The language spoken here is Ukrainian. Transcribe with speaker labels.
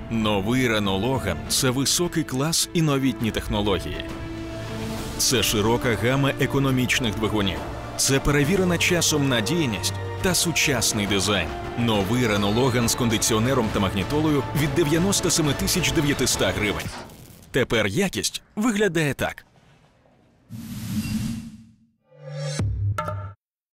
Speaker 1: Новий Renault Logan – це високий клас і новітні технології. Це широка гама економічних двигунів. Це перевірена часом надійність та сучасний дизайн. Новий Renault Logan з кондиціонером та магнітолою від 97 900 гривень. Тепер якість виглядає так.